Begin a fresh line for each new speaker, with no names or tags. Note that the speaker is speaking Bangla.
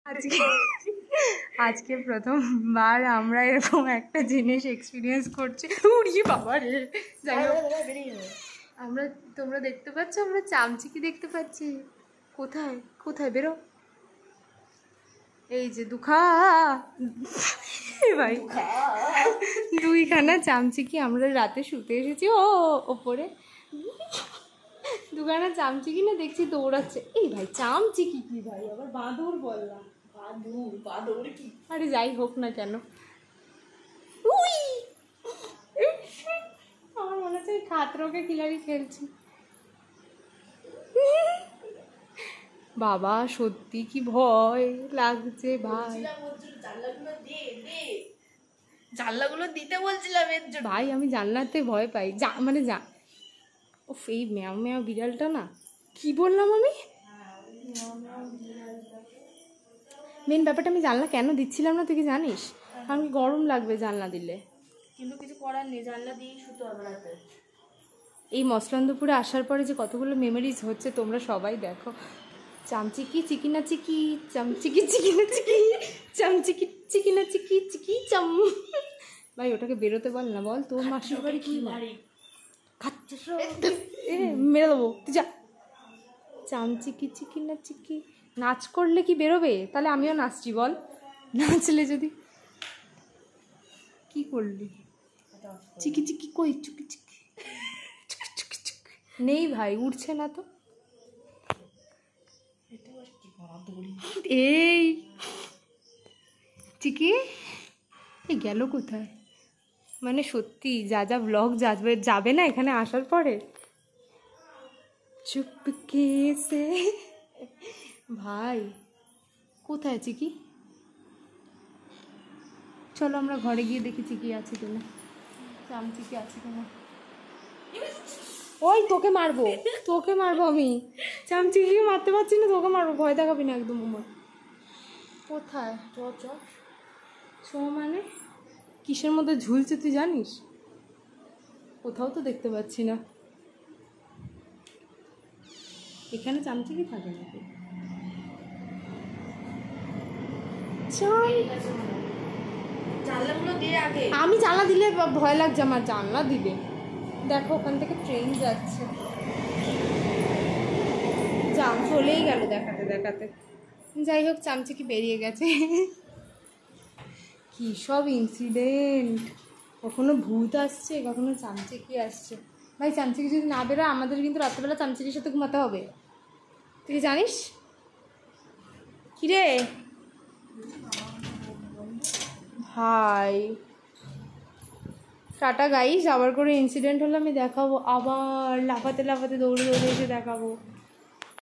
আজকে আজকে প্রথমবার আমরা এরকম একটা জিনিস এক্সপিরিয়েন্স করছি। উড়িয়ে বাবা রে, যাই হোক আমরা, তোমরা দেখতে পাচ্ছ আমরা চামচিকি দেখতে পাচ্ছি। কোথায় কোথায় বেরো, এই যে দুখা ভাই দুইখানা চামচিকি আমরা রাতে শুতে এসেছি ও ওপরে, দুখানা চামচিকি না দেখছি দৌড়াচ্ছে। এই ভাই চামচিকি কি ভাই, আবার বাঁদর বললাম, বাঁদর কি, আরে যাই হোক না কেন, উই আমার মনে হচ্ছে খাতরোকে খিলাড়ি খেলছি। বাবা সত্যি কি ভয় লাগছে ভাই,
জানলাগুলো দিতে বলছিলাম এর জন্য।
ভাই আমি জানলাতে ভয় পাই, মানে ও এই ম্যাও ম্যাও বিড়ালটা না, কি বললাম আমি, মেন ব্যাপারটা আমি জানলা কেন দিচ্ছিলাম না তুই কি জানিস? কারণ কি গরম লাগবে জানলা দিলে,
কিন্তু কিছু করার নেই, জানলা দিয়েই শুতে হবে রাতে।
এই মসলন্দপুরে আসার পরে যে কতগুলো মেমোরিজ হচ্ছে তোমরা সবাই দেখো। চামচিকি চিকিনা চিকি, চামচিকি চিকিনা চিকি, চামচিকি চিকিনা চিকি চিকি চাম। ভাই ওটাকে বেরোতে বল না, বল তোর মাসির বাড়ি কি খাচ্ছে মেরে দেবো, তুই যা। চামচিকি চিকিনা চিকি, নাচ করলে কি বেরোবে? তাহলে আমিও নাচছি, বল নাচলে যদি। কি করলি? চিকি চিকি কই, চুকি চিকি নেই ভাই, উঠছে না তো। এই চিকি এই গেল কোথায়? মানে সত্যি যা যা ব্লগ যাবে না এখানে আসার পরে, চুপকে সে। ভাই কোথায় চিকি? চলো আমরা ঘরে গিয়ে দেখি চিকি আছে কিনা, চামচিকি আছে কিনা। ওই তোকে মারবো, তোকে মারবো আমি, চামচিকিকে মারতে পারছি না, তোকে মারবো, ভয় দেখাবি না একদম আমার। কোথায় চ মানে কিসের মধ্যে ঝুলছে তুই জানিস? কোথাও তো দেখতে পাচ্ছি না। এখানে চামচিকি থাকে নাকি?
জানলাগুলো দিয়ে আগে,
আমি জানলা দিলে ভয় লাগছে আমার, জানলা দিলে দেখো ওখান থেকে ট্রেন যাচ্ছে, জাম চলেই গেল দেখাতে দেখাতে। যাই হোক চামচিকি বেরিয়ে গেছে। কি সব ইনসিডেন্ট, কখনো ভূত আসছে, কখনো চামচিকি আসছে। ভাই চামচিকি যদি না বেরোয় আমাদের কিন্তু রাত্রেবেলা চামচিকির সাথে ঘুমাতে হবে, তুই জানিস? কিরে ভাই, টাটা গাইস, আবার করে ইনসিডেন্ট হলে আমি দেখাবো, আবার লাফাতে লাফাতে দৌড়ে দৌড়ে এসে দেখাবো।